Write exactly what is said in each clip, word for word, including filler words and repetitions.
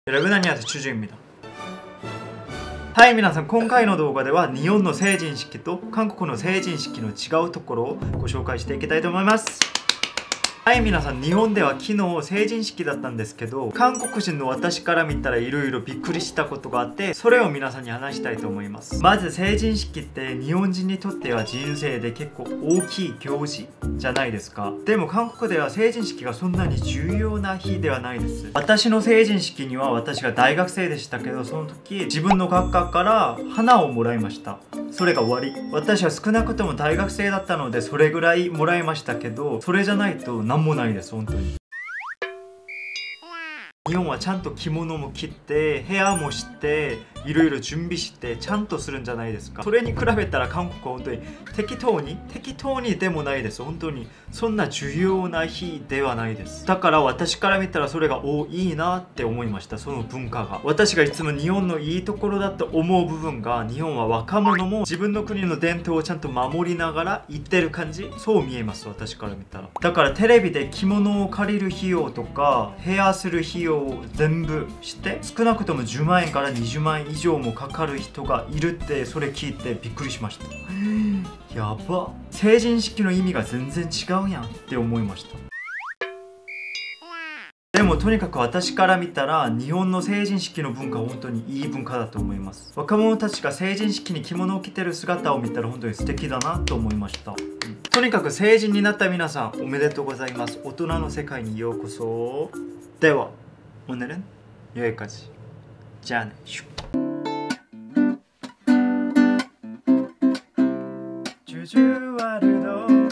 여러분 안녕하세요, 주주입니다。 はい、皆さん、今回の動画では日本の成人式と韓国の成人式の違うところをご紹介していきたいと思います。はい、皆さん、日本では昨日成人式だったんですけど、韓国人の私から見たらいろいろびっくりしたことがあって、それを皆さんに話したいと思います。まず成人式って日本人にとっては人生で結構大きい行事じゃないですか。でも韓国では成人式がそんなに重要な日ではないです。私の成人式には私が大学生でしたけど、その時自分の学科から花をもらいました。それが終わり。私は少なくとも大学生だったのでそれぐらいもらいましたけど、それじゃないと何もないです、本当に。日本はちゃんと着物も着て部屋もしていろいろ準備してちゃんとするんじゃないですか。それに比べたら韓国は本当に適当に適当にでもないです。本当にそんな重要な日ではないです。だから私から見たらそれがおいいなって思いました。その文化が、私がいつも日本のいいところだと思う部分が、日本は若者も自分の国の伝統をちゃんと守りながら言ってる感じ、そう見えます、私から見たら。だからテレビで着物を借りる費用とかヘアする費用を全部して少なくともじゅうまんえんからにじゅうまんえん以上もかかる人がいるって、それ聞いてびっくりしました。やば、成人式の意味が全然違うやんって思いました。でもとにかく私から見たら日本の成人式の文化は本当にいい文化だと思います。若者たちが成人式に着物を着てる姿を見たら本当に素敵だなと思いました。とにかく成人になった皆さんおめでとうございます。大人の世界にようこそ。では오늘은 여기까지. 짠. 주주와르도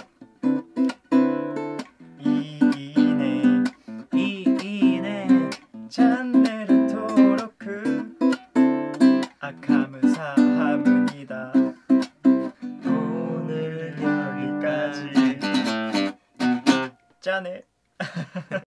이이네 이이네 찬네르 토로크 아 감사합니다. 오늘은 여기까지. 짠해.